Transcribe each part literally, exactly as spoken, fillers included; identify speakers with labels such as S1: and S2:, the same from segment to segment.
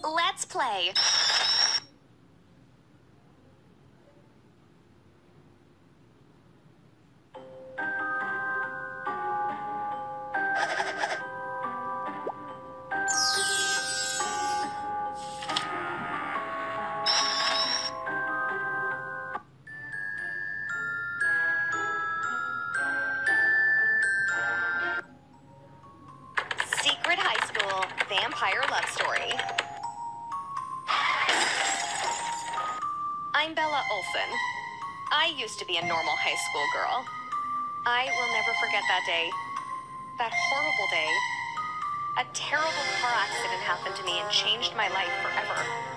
S1: Let's play. Secret high school vampire love story. I'm Bella Olsen. I used to be a normal high school girl. I will never forget that day. That horrible day. A terrible car accident happened to me and changed my life forever.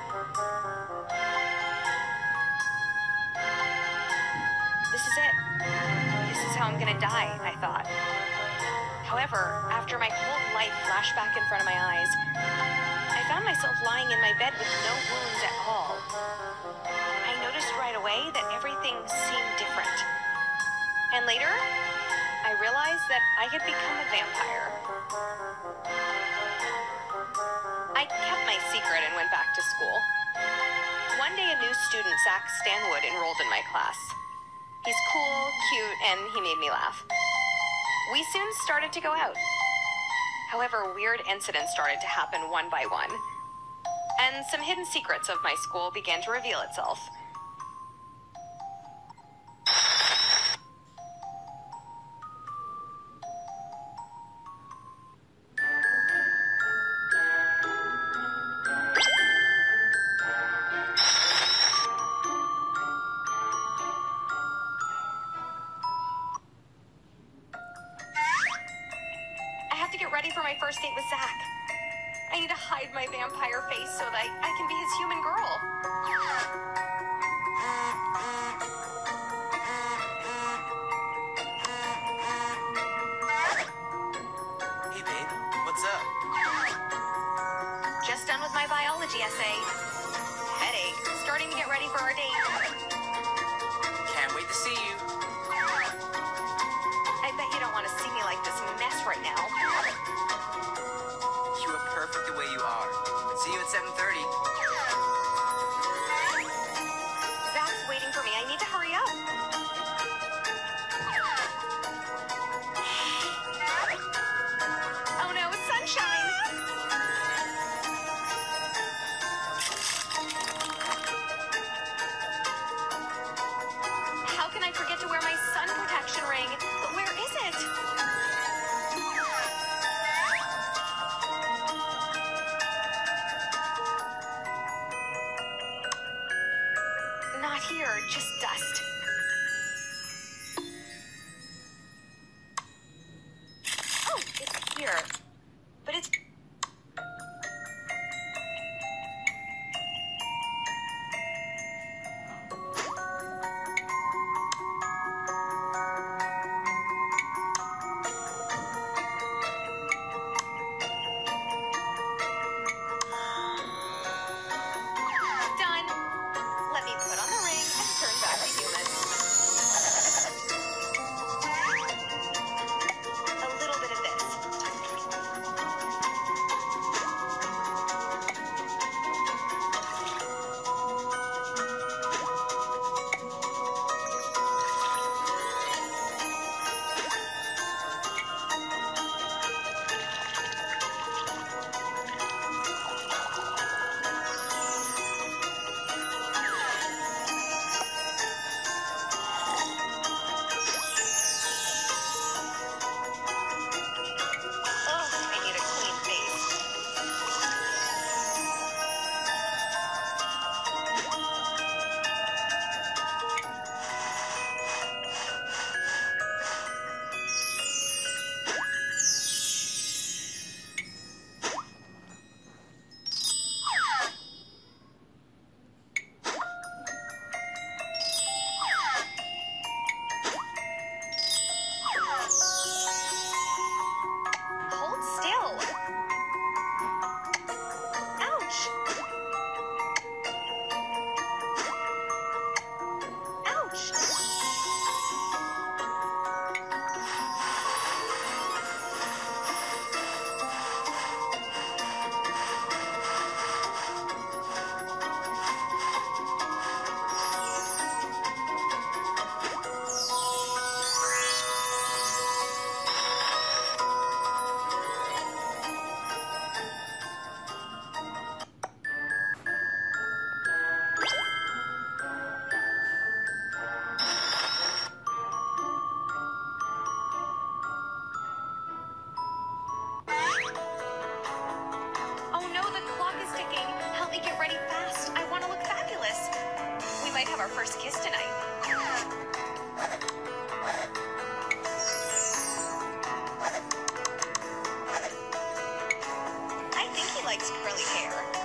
S1: This is it. This is how I'm gonna die, I thought. However, after my whole life flashed back in front of my eyes, I found myself lying in my bed with no wounds at all. I noticed right away that everything seemed different. And later, I realized that I had become a vampire. I kept my secret and went back to school. One day, a new student, Zac Stanwood, enrolled in my class. He's cool, cute, and he made me laugh. We soon started to go out. However, weird incidents started to happen one by one, and some hidden secrets of my school began to reveal itself. I have to get ready for my first date with Zac. I need to hide my vampire face so that I can be his human girl.
S2: Hey babe, what's up?
S1: Just done with my biology essay. Headache. Starting to get ready for our date.
S2: Can't wait to see you.
S1: I bet you don't want to see me like this mess right now.
S2: You are perfect the way you are. See you at seven thirty.
S1: Zac's waiting for me. I need to hurry up. Oh no, sunshine! How can I forget to wear my sun protection ring? But where is it? Not here, just dust. Oh, it's here. But it's... Done. Let me put on the ring and turn back to human. our first kiss tonight. I think he likes curly hair.